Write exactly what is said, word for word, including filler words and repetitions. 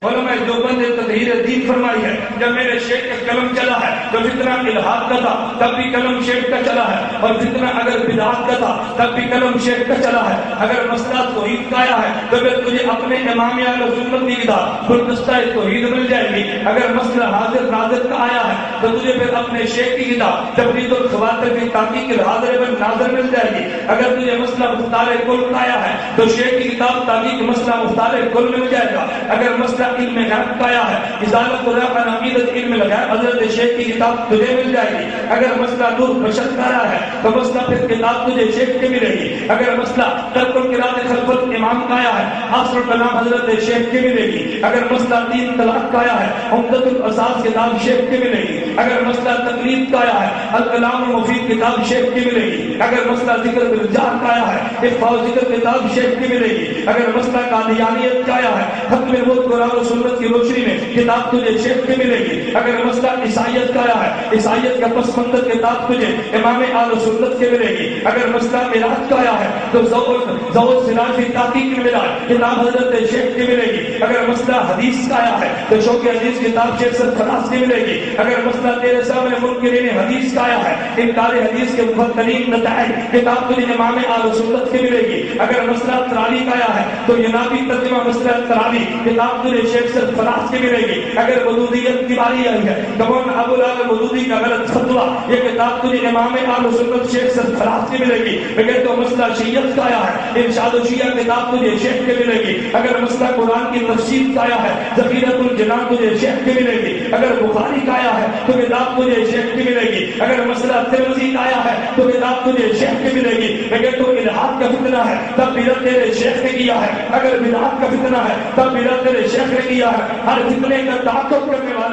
علماء دیوبند نے تطہیر دین فرمائی ہے، جب میرے شیخ کا قلم چلا ہے تو فتنہ الہاد کا تھا تب بھی قلم شیخ کا چلا ہے، اور فتنہ اگر بدعت کا تھا تب بھی قلم شیخ کا چلا ہے۔ اگر مسئلہ توحید کا آیا ہے تو پھر تجھے اپنے امام اہل سنت کی کتاب گلدستہ توحید مل جائے گی۔ اگر مسئلہ حاضر ناظر کا آیا ہے تو تجھے پھر اپنے شیخ کی کتاب تفرید الخواطر کی تحقیق الحاضر بن ناظر مل جائے گی۔ اگر تجھے مسئلہ مختار کل کا آیا ہے تو شیخ کی کتاب تحقیق مسئلہ مختار کل مل جائے گا۔ اگر مسئلہ علم غیب کا آیا ہے ازالت الرق عن عقیدت علم الغیب حضرت شیخ کی کتاب تجھے مل جائے گی۔ اگر مسئلہ نور بشر کا آیا ہے تو مسئلہ پھر کتاب تجھے شیخ کی ملے گی۔ اگر مسئلہ ترک القراءۃ خلف الامام کا آیا ہے عصر الکلام حضرت شیخ کی ملے گی۔ اگر مسئلہ تین طلاق کا آیا ہے عمدۃ الاساس کتاب شیخ کی ملے گی۔ اگر مسئلہ تقلید کا آیا ہے الکلام المفید کتاب شیخ کی ملے گی۔ اگر مسئلہ ذکر بالجاہ کا آیا ہے اخفاء ذکر کتاب شیخ کی ملے گی۔ اگر مسئلہ قادیانیت کا آیا ہے ختم الملک قرآن و سنت کی روشنی میں کتاب تجھے شیخ کی ملے گی۔ اگر مسئلہ عیسائیت کا آیا ہے عیسائیت کا پس منظر کتاب تجھے امام اہل سنت کی ملے گی۔ اگر مسئلہ معراج کا آیا ہے تو زوج سراج کی تحقیق معراج کتاب حضرت شیخ کی ملے گی۔ اگر مسئلہ حدیث کا آیا ہے تو شوق حدیث کتاب شیخ سرفراز کی ملے گی۔ اگر مسئلہ تیرے سامنے منکرین حدیث کا آیا ہے انکار حدیث کے مفکرین نتائج کتاب تجھے امام اہل سنت کی ملے گی۔ اگر مسئلہ تراویح کا آیا ہے تو ینابی ترجمہ مسئلہ تراویح کتاب تجھے شیخ سرفراز کی ملے گی۔ اگر وجودیت کی باری آئی ہے کون ابو العال وجودی کا غلط فتویٰ یہ کتاب تجھے امام اہل سنت شیخ سرفراز کی ملے گی۔ اگر تو مسئلہ شیعت کا آیا ہے ارشاد الشیعہ کتاب تجھے شیخ کی ملے گی۔ اگر مسئلہ قرآن کی تفسیر کا آیا ہے ذخیرۃ الجنان تجھے شیخ کی ملے گی۔ اگر بخاری کا آیا ہے تو کتاب تجھے شیخ کی ملے گی۔ اگر مسئلہ ترمذی کا آیا ہے تو کتاب تجھے شیخ کی ملے گی۔ اگر تو الہاد کا فتنہ ہے تب بدعت تیرے شیخ نے کیا ہے۔ اگر بدعت کا فتنہ ہے تب بدعت تیرے شیخ نے کیا ہے۔ ہر فتنے کا تعاقب کرنے والا